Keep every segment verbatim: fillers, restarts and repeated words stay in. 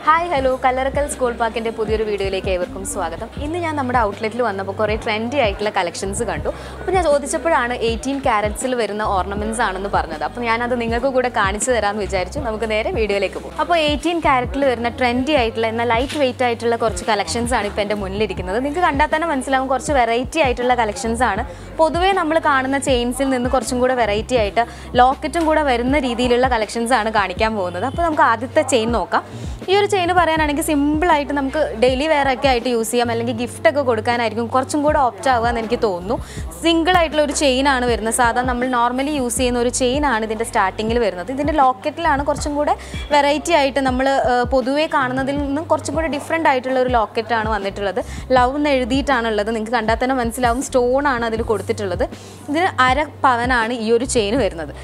Hi, hello, Kallarackals Gold Park in the Pudiru video like Everkum Swagatam. In the Yanamada outlet one the trendy item collections gandu. When I saw eighteen carat silver in the ornaments on the Parnada. Yana the Ningaku good a carnival around which I Namaka video like a eighteen carat in a trendy item and a lightweight title collections and Pendant Munlitikina. The Kandatana Mansalam Korcha variety item collections are Podway Namakan and the chains in the Korchunguda variety item, locket and good a very in the Ridi collections and a Karnikam Bona. The chain noka. This chain is simple item daily wear use gift opt single item chain normally use chain starting locket variety item different item locket love stone chain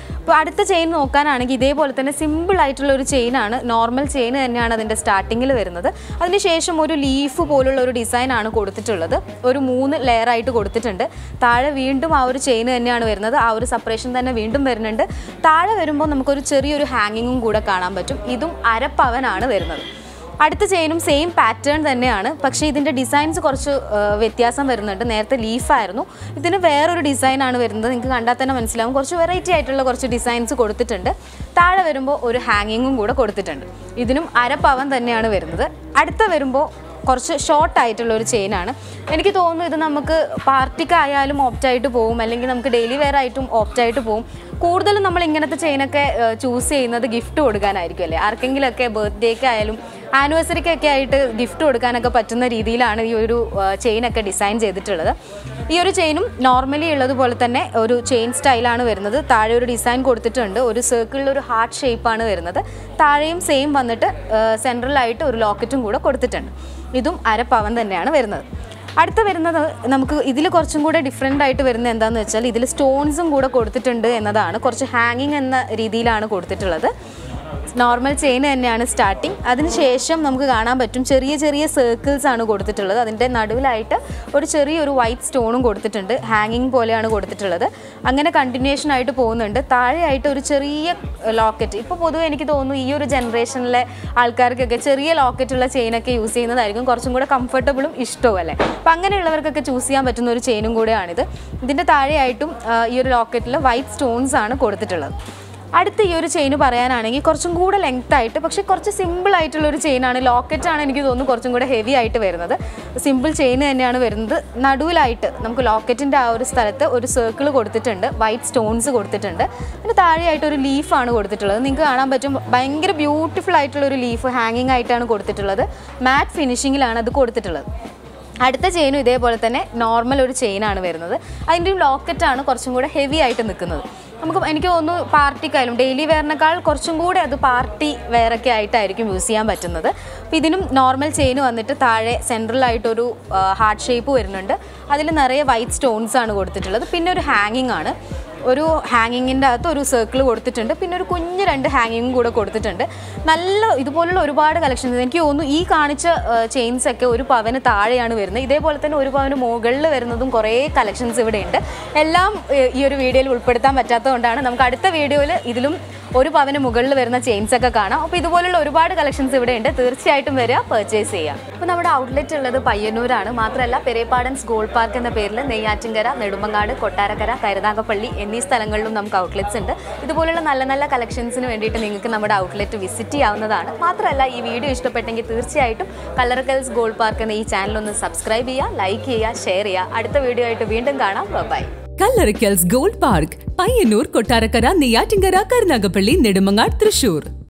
simple item chain normal chain the starting വരുന്നത് അതിനുശേഷം ഒരു leaf പോലുള്ള ഒരു design ആണ് കൊടുത്തിട്ടുള്ളത് ഒരു മൂന്ന് layer ആയിട്ട് കൊടുത്തിട്ടുണ്ട് താഴെ വീണ്ടും ആ ഒരു ചെയിൻ തന്നെയാണ് വരുന്നത് ആ ഒരു സെപ്പറേഷൻ തന്നെ വീണ്ടും വരുന്നുണ്ട് താഴെ വരുമ്പോൾ നമുക്ക് ഒരു ചെറിയ ഒരു ഹാങ്ങിങ്ങും കൂടെ കാണാൻ പറ്റും ഇതും അര പവനാണ് വരുന്നത് അടുത്ത ചെയിനും സെയിം പാറ്റേൺ തന്നെയാണ് പക്ഷേ ഇതിന്റെ ഡിസൈൻസ് കുറച്ച് വ്യത്യാസം വരുന്നുണ്ട് നേരത്തെ ലീഫ് ആയിരുന്നു ഇതിന് വേറെ ഒരു ഡിസൈൻ ആണ് വരുന്നത് നിങ്ങൾക്ക് കണ്ടാൽ തന്നെ മനസ്സിലാവും കുറച്ച് വെറൈറ്റി ആയിട്ടുള്ള കുറച്ച് ഡിസൈൻസ് കൊടുത്തിട്ടുണ്ട് താഴെ വരുമ്പോൾ ഒരു ഹാങ്ങിങ്ങും കൂടെ കൊടുത്തിട്ടുണ്ട് ഇതിനും അര പവൻ തന്നെയാണ് വരുന്നത് അടുത്ത വരുമ്പോൾ കുറച്ച് ഷോർട്ട് ആയിട്ടുള്ള ഒരു ചെയിൻ ആണ് എനിക്ക് തോന്നുന്നു ഇത് നമുക്ക് പാർട്ടിക്ക് ആയാലും ഓപ്റ്റ് ആയിട്ട് പോകും അല്ലെങ്കിൽ നമുക്ക് ഡെയിലി വെയർ ആയിട്ടും ഓപ്റ്റ് ആയിട്ട് പോകും കൂടുതലും നമ്മൾ ഇങ്ങനത്തെ ചെയിൻ ഒക്കെ ചൂസ് ചെയ്യുന്നത് ഗിഫ്റ്റ് കൊടുക്കാനായിരിക്കും അല്ലേ ആർക്കെങ്കിലും ഒക്കെ ബർത്ത്ഡേക്ക് ആയാലും ആനിവേഴ്സറിക്ക് ഒക്കെ ആയിട്ട് ഗിഫ്റ്റ് കൊടുക്കാനൊക്കെ പറ്റുന്ന രീതിയിലാണ് ഈ ഒരു ചെയിൻ ഒക്കെ ഡിസൈൻ ചെയ്തിട്ടുള്ളത് ഈ ഒരു ചെയിനും നോർമലി ഉള്ളതുപോലെ തന്നെ ഒരു ചെയിൻ സ്റ്റൈലാണ് വരുന്നത് താഴെ ഒരു ഡിസൈൻ കൊടുത്തിട്ടുണ്ട് ഒരു സർക്കിളിൽ ഒരു ഹാർട്ട് ഷേപ്പ് ആണ് വരുന്നത് താഴെയും സെയിം വന്നിട്ട് സെൻട്രൽ ആയിട്ട് ഒരു ലോക്കറ്റും കൂടെ കൊടുത്തിട്ടുണ്ട് ഇതും അര പവൻ തന്നെയാണ് വരുന്നത് അടുത്ത വരുന്നത് നമുക്ക് ഇതിൽ കുറച്ചും കൂടെ ഡിഫറെൻ്റ് ആയിട്ട് വരുന്നത് എന്താണെന്ന് വെച്ചാൽ ഇതിൽ സ്റ്റോൺസും കൂടെ കൊടുത്തിട്ടുണ്ട് എന്നതാണ് കുറച്ച് ഹാങ്ങിങ് എന്ന രീതിയിലാണ് കൊടുത്തിട്ടുള്ളത് നോർമൽ ചെയിൻ തന്നെയാണ് സ്റ്റാർട്ടിങ് അതിനുശേഷം നമുക്ക് കാണാൻ പറ്റും ചെറിയ ചെറിയ സർക്കിൾസ് ആണ് കൊടുത്തിട്ടുള്ളത് അതിൻ്റെ നടുവിലായിട്ട് ഒരു ചെറിയൊരു വൈറ്റ് സ്റ്റോണും കൊടുത്തിട്ടുണ്ട് ഹാങ്ങിങ് പോലെയാണ് കൊടുത്തിട്ടുള്ളത് അങ്ങനെ കണ്ടിന്യൂഷൻ ആയിട്ട് പോകുന്നുണ്ട് താഴെയായിട്ട് ഒരു ചെറിയ ലോക്കറ്റ് ഇപ്പോൾ പൊതുവെ എനിക്ക് തോന്നുന്നു ഈ ഒരു ജനറേഷനിലെ ആൾക്കാർക്കൊക്കെ ചെറിയ ലോക്കറ്റുള്ള ചെയിനൊക്കെ യൂസ് ചെയ്യുന്നതായിരിക്കും കുറച്ചും കൂടെ കംഫർട്ടബിളും ഇഷ്ടവും അല്ലേ അപ്പം അങ്ങനെയുള്ളവർക്കൊക്കെ ചൂസ് ചെയ്യാൻ പറ്റുന്ന ഒരു ചെയിനും കൂടെയാണിത് ഇതിൻ്റെ താഴെയായിട്ടും ഈ ഒരു ലോക്കറ്റിൽ വൈറ്റ് സ്റ്റോൺസ് ആണ് കൊടുത്തിട്ടുള്ളത് അടുത്ത ഈ ഒരു ചെയിൻ പറയാനാണെങ്കിൽ കുറച്ചും കൂടെ ലെങ്ത് ആയിട്ട് പക്ഷേ കുറച്ച് സിമ്പിൾ ആയിട്ടുള്ള ഒരു ചെയിനാണ് ലോക്കറ്റാണ് എനിക്ക് തോന്നുന്നു കുറച്ചും കൂടെ ഹെവി ആയിട്ട് വരുന്നത് സിമ്പിൾ ചെയിൻ തന്നെയാണ് വരുന്നത് നടുവിലായിട്ട് നമുക്ക് ലോക്കറ്റിൻ്റെ ആ ഒരു സ്ഥലത്ത് ഒരു സർക്കിൾ കൊടുത്തിട്ടുണ്ട് വൈറ്റ് സ്റ്റോൺസ് കൊടുത്തിട്ടുണ്ട് അതിന് താഴെയായിട്ട് ഒരു ലീഫാണ് കൊടുത്തിട്ടുള്ളത് നിങ്ങൾക്ക് കാണാൻ പറ്റും ഭയങ്കര ബ്യൂട്ടിഫുൾ ആയിട്ടുള്ള ഒരു ലീഫ് ഹാങ്ങിങ് ആയിട്ടാണ് കൊടുത്തിട്ടുള്ളത് മാറ്റ് ഫിനിഷിങ്ങിലാണ് അത് കൊടുത്തിട്ടുള്ളത് അടുത്ത ചെയിനും ഇതേപോലെ തന്നെ നോർമൽ ഒരു ചെയിനാണ് വരുന്നത് അതിൻ്റെ ലോക്കറ്റാണ് കുറച്ചും കൂടെ ഹെവി ആയിട്ട് നിൽക്കുന്നത് നമുക്ക് എനിക്ക് തോന്നുന്നു പാർട്ടിക്കായാലും ഡെയിലി വെയറിനേക്കാൾ കുറച്ചും കൂടെ അത് പാർട്ടി വെയറൊക്കെ ആയിട്ടായിരിക്കും യൂസ് ചെയ്യാൻ പറ്റുന്നത് അപ്പോൾ ഇതിനും നോർമൽ ചെയിൻ വന്നിട്ട് താഴെ സെൻട്രലായിട്ടൊരു ഹാർട്ട് ഷേപ്പ് വരുന്നുണ്ട് അതിൽ നിറയെ വൈറ്റ് സ്റ്റോൺസ് ആണ് കൊടുത്തിട്ടുള്ളത് പിന്നെ ഒരു ഹാങ്ങിങ് ആണ് ഒരു ഹാങ്ങിങ്ങിൻ്റെ അകത്ത് ഒരു സർക്കിൾ കൊടുത്തിട്ടുണ്ട് പിന്നെ ഒരു കുഞ്ഞ് രണ്ട് ഹാങ്ങിങ്ങും കൂടെ കൊടുത്തിട്ടുണ്ട് നല്ല ഇതുപോലുള്ള ഒരുപാട് കളക്ഷൻസ് എനിക്ക് തോന്നുന്നു ഈ കാണിച്ച ചെയിൻസ് ഒക്കെ ഒരു പവന് താഴെയാണ് വരുന്നത് ഇതേപോലെ തന്നെ ഒരു പവന് മുകളിൽ വരുന്നതും കുറേ കളക്ഷൻസ് ഇവിടെ ഉണ്ട് എല്ലാം ഈ ഒരു വീഡിയോയിൽ ഉൾപ്പെടുത്താൻ പറ്റാത്തതുകൊണ്ടാണ് നമുക്ക് അടുത്ത വീഡിയോയിൽ ഇതിലും ഒരു പവന് മുകളിൽ വരുന്ന ചെയിൻസ് ഒക്കെ കാണാം അപ്പോൾ ഇതുപോലുള്ള ഒരുപാട് കളക്ഷൻസ് ഇവിടെ ഉണ്ട് തീർച്ചയായിട്ടും വരിക പർച്ചേസ് ചെയ്യാം അപ്പോൾ നമ്മുടെ ഔട്ട്ലെറ്റ് ഉള്ളത് പയ്യന്നൂരാണ് മാത്രമല്ല പെരേപ്പാടൻസ് ഗോൾഡ് പാർക്ക് എന്ന പേരിൽ നെയ്യാറ്റിൻകര നെടുമങ്ങാട് കൊട്ടാരക്കര കരുനാഗപ്പള്ളി എന്നീ സ്ഥലങ്ങളിലും നമുക്ക് ഔട്ട്ലെറ്റ്സ് ഉണ്ട് ഇതുപോലുള്ള നല്ല നല്ല കളക്ഷൻസിന് വേണ്ടിയിട്ട് നിങ്ങൾക്ക് നമ്മുടെ ഔട്ട്ലെറ്റ് വിസിറ്റ് ചെയ്യാവുന്നതാണ് മാത്രമല്ല ഈ വീഡിയോ ഇഷ്ടപ്പെട്ടെങ്കിൽ തീർച്ചയായിട്ടും കല്ലറക്കൽസ് ഗോൾഡ് പാർക്ക് എന്ന ഈ ചാനൽ ഒന്ന് സബ്സ്ക്രൈബ് ചെയ്യുക ലൈക്ക് ചെയ്യുക ഷെയർ ചെയ്യുക അടുത്ത വീഡിയോ ആയിട്ട് വീണ്ടും കാണാം bye Kallarackals Gold Park, Payyannur, Kottarakkara, Neyyattinkara, Karunagappally, Nedumangad, Thrissur.